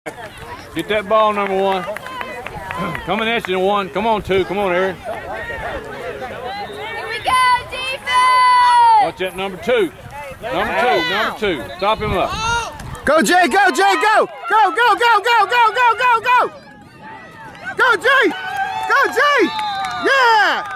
Get that ball, number one. Coming at you, one. Come on, two. Come on, Aaron. Here we go, defense! Watch that, number two. Number two. Stop him up. Go, Jay, go, Jay, go! Go, go, go, go, go, go, go, go! Go, Jay! Go, Jay! Yeah!